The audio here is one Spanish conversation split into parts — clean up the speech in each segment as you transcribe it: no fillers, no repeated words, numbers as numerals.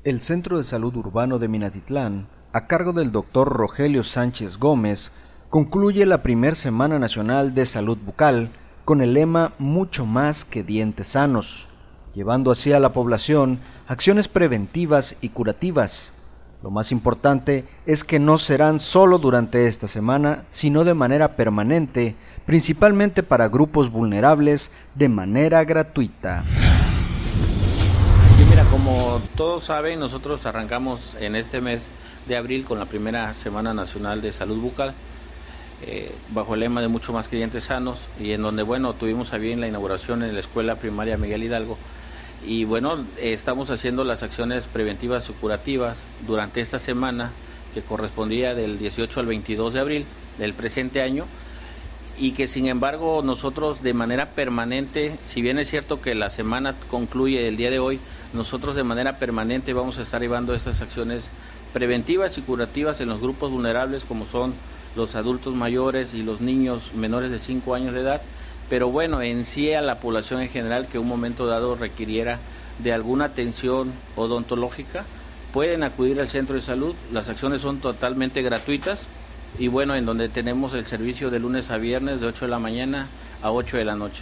El Centro de Salud Urbano de Minatitlán, a cargo del Dr. Rogelio Sánchez Gómez, concluye la primera Semana Nacional de Salud Bucal con el lema Mucho más que dientes sanos, llevando así a la población acciones preventivas y curativas. Lo más importante es que no serán solo durante esta semana, sino de manera permanente, principalmente para grupos vulnerables, de manera gratuita. Mira, como todos saben, nosotros arrancamos en este mes de abril con la primera Semana Nacional de Salud Bucal, bajo el lema de Mucho más que dientes sanos, y en donde, bueno, tuvimos a bien la inauguración en la Escuela Primaria Miguel Hidalgo, y bueno, estamos haciendo las acciones preventivas y curativas durante esta semana, que correspondía del 18 al 22 de abril del presente año, y que sin embargo nosotros de manera permanente, si bien es cierto que la semana concluye el día de hoy, nosotros de manera permanente vamos a estar llevando estas acciones preventivas y curativas en los grupos vulnerables, como son los adultos mayores y los niños menores de 5 años de edad, pero bueno, en sí a la población en general que un momento dado requiriera de alguna atención odontológica, pueden acudir al centro de salud. Las acciones son totalmente gratuitas y bueno, en donde tenemos el servicio de lunes a viernes de 8 de la mañana a 8 de la noche.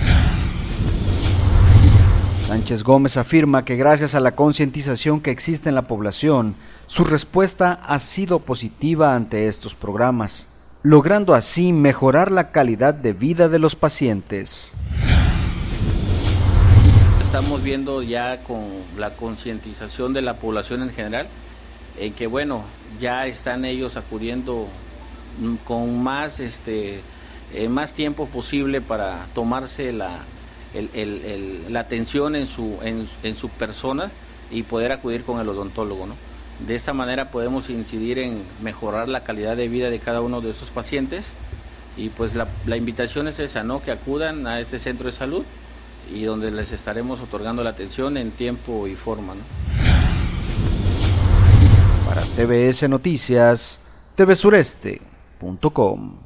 Sánchez Gómez afirma que gracias a la concientización que existe en la población, su respuesta ha sido positiva ante estos programas, logrando así mejorar la calidad de vida de los pacientes. Estamos viendo ya con la concientización de la población en general, en que bueno, ya están ellos acudiendo con más tiempo posible para tomarse la atención en su persona y poder acudir con el odontólogo, ¿no? De esta manera podemos incidir en mejorar la calidad de vida de cada uno de esos pacientes, y pues la invitación es esa, ¿no? Que acudan a este centro de salud y donde les estaremos otorgando la atención en tiempo y forma, ¿no? Para TVS Noticias, tvsureste.com.